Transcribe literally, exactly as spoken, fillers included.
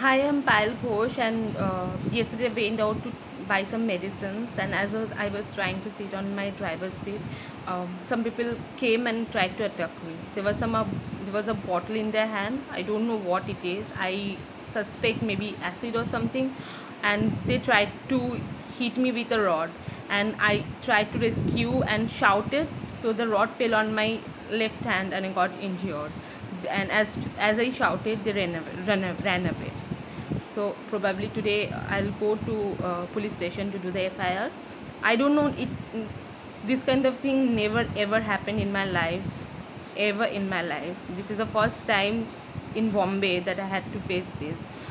Hi, I'm Payal Ghosh, and uh, yesterday I went out to buy some medicines. And as I was, I was trying to sit on my driver's seat, um, some people came and tried to attack me. There was some uh, there was a bottle in their hand. I don't know what it is. I suspect maybe acid or something, and they tried to hit me with a rod. And I tried to rescue and shouted, so the rod fell on my left hand, and I got injured. And as as I shouted, they ran away, ran, ran away. So probably today I'll go to uh, police station to do the F I R. I don't know, it this kind of thing never ever happened in my life, ever in my life. This is the first time in Bombay that I had to face this.